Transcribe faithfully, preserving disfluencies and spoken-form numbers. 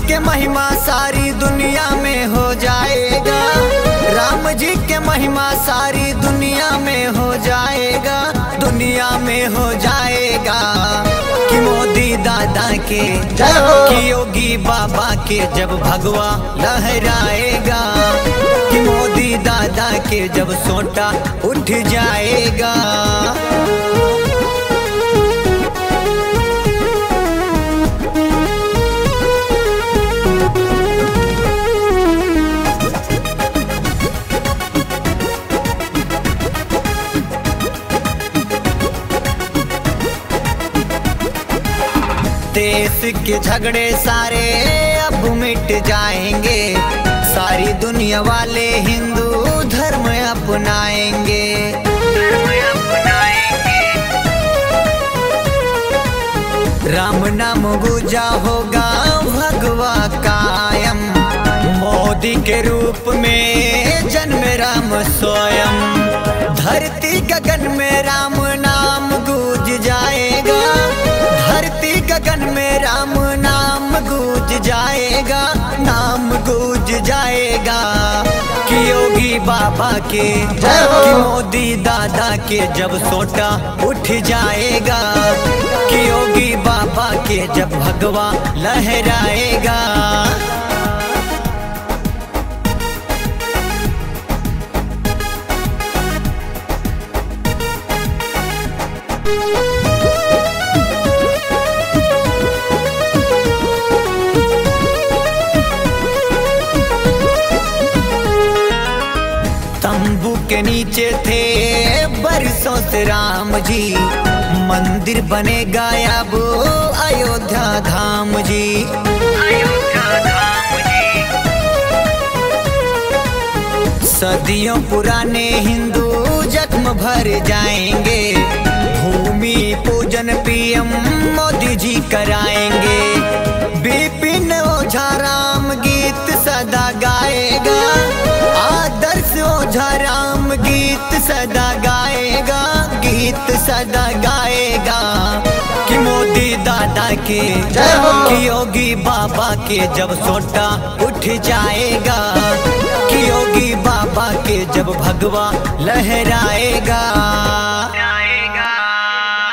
के महिमा सारी दुनिया में हो जाएगा। राम जी के महिमा सारी दुनिया में हो जाएगा, दुनिया में हो जाएगा। कि मोदी दादा के, कि योगी बाबा के जब भगवा लहराएगा, कि मोदी दादा के जब सोटा उठ जाएगा। देश के झगड़े सारे अब मिट जाएंगे, सारी दुनिया वाले हिंदू धर्म अपनाएंगे। राम नाम गूंजा होगा भगवा कायम, मोदी के रूप में जन्म राम स्वयं। धरती गगन में राम नाम गूंज जाएगा, धरती गगन में राम नाम गूंज जाएगा, नाम गूंज जाएगा। कि योगी बाबा के, कि मोदी दादा के जब सोटा उठ जाएगा, कि योगी बाबा के जब भगवा लहराएगा। तंबू के नीचे थे बरसों से राम जी, मंदिर बनेगा अब अयोध्या धाम जी। अयोध्या धाम जी। सदियों पुराने हिंदू जख्म भर जाएंगे, भूमि पूजन पीएम मोदी जी कराएंगे। बिपिन ओझा राम गीत सदा गाएगा, आदर्श ओझा राम गीत सदा गाएगा, गीत सदा गाएगा। कि मोदी दादा के, कि योगी बाबा के जब सोटा उठ जाएगा, कि योगी बाबा के जब भगवा लहराएगा।